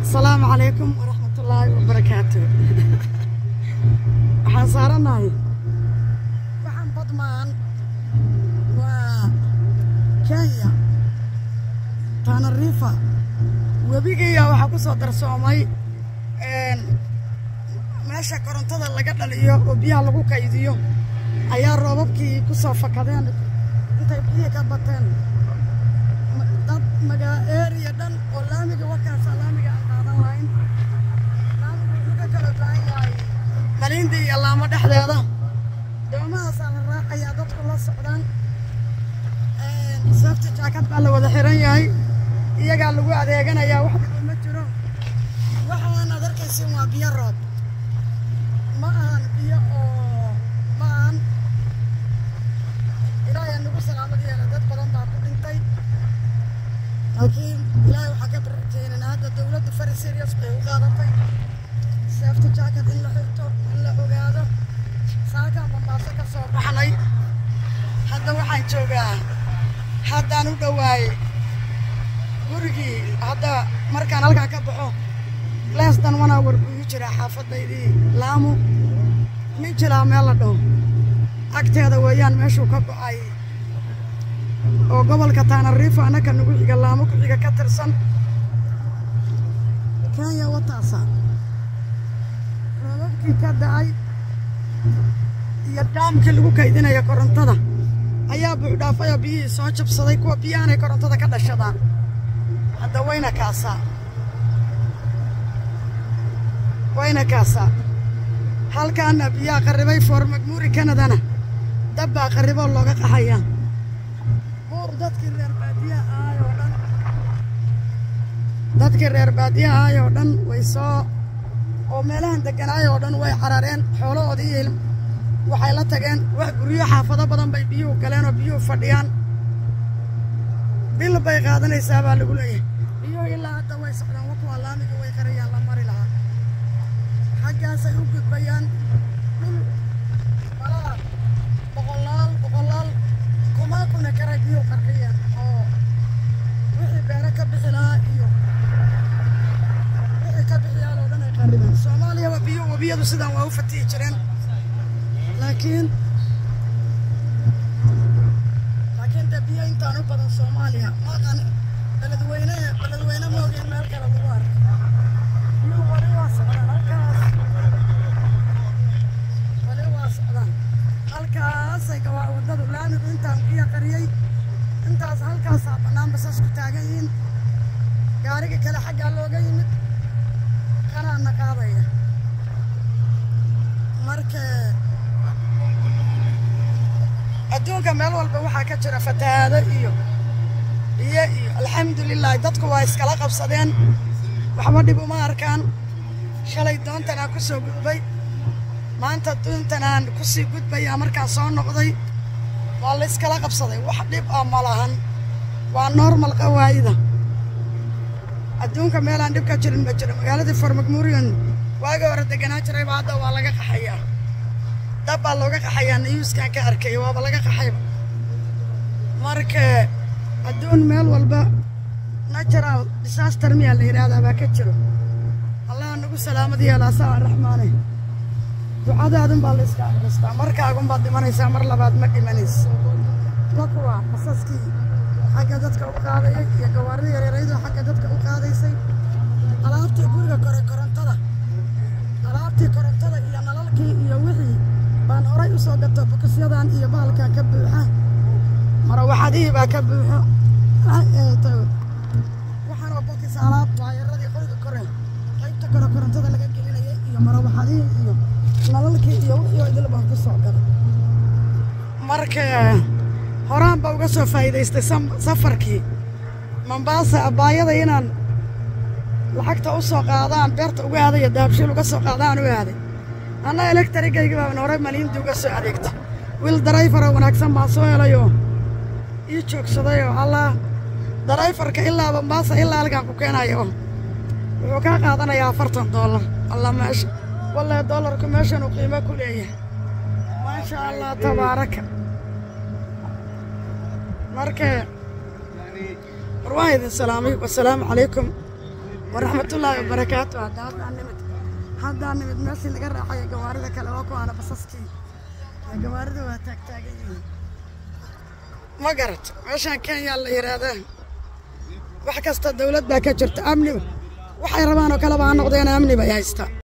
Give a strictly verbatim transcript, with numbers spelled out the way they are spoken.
السلام عليكم ورحمة الله وبركاته. waxaan saaranahay waxaan badmaan waa Kenya Tanarifa webiga waxa ku soo darsoomay een meesha korontada laga dhaliyo oo biyaha lagu kaydiyo ayaa roobabkii ku soo fakadeen intay biyaha ka bateen dad maga area dan oo laamiga wakaa salaamiga qaadan lahayn laamiga kala baahay malindi iyo laamo dhexdeeda doomaha saan raacaya dadku la socdaan een safety jacket baa la wada xiran yahay iyaga lagu adeeganaya wax ma jiro waxaan adarkaysan waa biyo roob ma aan biyo oo ma aan ilaahay nagu salaamadiina dad badan baa ku dhintay laakiin ilaahay waxa ka barkeeyeen hadda dawladda fari serious bay u qaadatay safety jacket in la xirto in la ogaado saaka Mombasa ka soo baxnay hadda waxaan joogaa haddaan u dhawaay gurigii hadda markaan halkaa ka baxo less than one hour buu jira xaafadaydii Lamu min jira meel la dhaho agteeda weeyaan meeshuu ka go'ay oo gobolka Tanarifa anaka nagu xiga Lamu ku xiga ka tirsan Kenya wataasa roobabkii ka dhacay iyo daamkii lagu kaydinayo korontada ayaa buuxdhaafay oo biyihii soo jabsaday kuwa biyahanay korontada ka dhashadaan hadda wayna kaasa wayna kaasa halkaana biyaha qaribay Fort McMurray Canadana dab baa qariboo looga qaxaya buur dadkii reer baadiyaha ah oo dhan dadkii reer baadiyaha ah oo dhan way soo oo meelahan deganaay oo dhan way carareen xoolahoodii iyo waxay la tageen wax guryo xaafado badan bay biyuhu galeen oo biyuhu fadhiyaan bil bay qaadanaysaa baa lagu leeyahay biyuhu ilaa hadda way socdaan kuwa laamiga way qariyaan la mari lahaa xaggaasay u gudbayaan dhul balaa boqolaal boqolaal kuma kuna karay biyuhu qarqiyaan oo wixii beero ka bixi lahaa iyo wixii ka bixiyaan oo dhan ay qaribaan Soomaaliya waa biyo wabiyadu sidaan waa u fatihi jireen laakiin laakiin dabiya intaan u badan Soomaaliya ma qan beledweyne beledweyne ma ogeen meel kale lagu arko iyo wali waa socdaan halkaas wali waa socdaan halkaas ay gawaa wadadu laamigu intaan biyo qariyay intaas halkaas banaan basas ku taagan yihiin gaariga kale xagga looga yimid qaraana qaadaya marka adduunka meel walba waxa ka jira fatahaado iyo iyo iyo alxamdulillah dadku waa iskala qabsadeen waxba dhib uma arkaan shalay doontan aan ku soo gudbay maanta doontan aan ku sii gudbay markaan soo noqday waa la iskala qabsaday wax dhib ah ma lahan waa normal qawaayida adduunka meel aan dhib ka jirin ma jiro magaalada Fort McMurray waaga hore deganaa jiray hadda waa laga qaxayaa dab baa looga qaxayaa newskan ka arkay waaba laga qaxay marka adduun meel walba natural disaster miya la yiraahdaa baa ka jiro Allah nagu salaamadiyo laasaa raxmaane ducadaadan baa la iska akhristaa markaagun baad dhimanaysaa mar labaad ma dhimanayso kuwa asaskii xagga dadka u qaadaya iyo gawaarida yaryarayda xagga dadka u qaadaysay alaabtii guriga kore korontada alaabtii korontada iyo nalalkii iyo wixii baan horay u soo gato bokisyadan iyo baalka ka buuxa mara waxadii baa ka buuxo waxaan oo bokis alaab waayaradii qoriga kore qaybta kore korontada laga gelinayay iyo mara waxadii iyo nalalkii iyo wixii oo idil baan ku soo gaday marka horaan baa uga soo faa'iidaystay safarkii Mombasa abaayada inaan lacagta u soo qaadaan beerta uga aadayo daabshil uga soo qaadaan u aaday أنا إلكتريك جايبها من وراء مليون دوغا سو أديكت ويل درايفر وناكسن باسو هلايو يشوك صدايو الله درايفر كإلا بمباسا إلا ألقى كوكينايو وكا قادنا يا فرطن دولار الله ماشي والله دولار كماشن وقيمة كلية ما شاء الله تبارك مركة روايد السلامي والسلام عليكم ورحمة الله وبركاته. هذا هذا نمت هذا نمت ماشي اللي قرر حي جوارد كلا واكو أنا بصصكي جوارد وتاك تاجي ما قرت عشان كان يلا يراده وحكست الدولة بكتشرت أمني وحيربانو كلا بان نقضي أنا أمني بيهستا.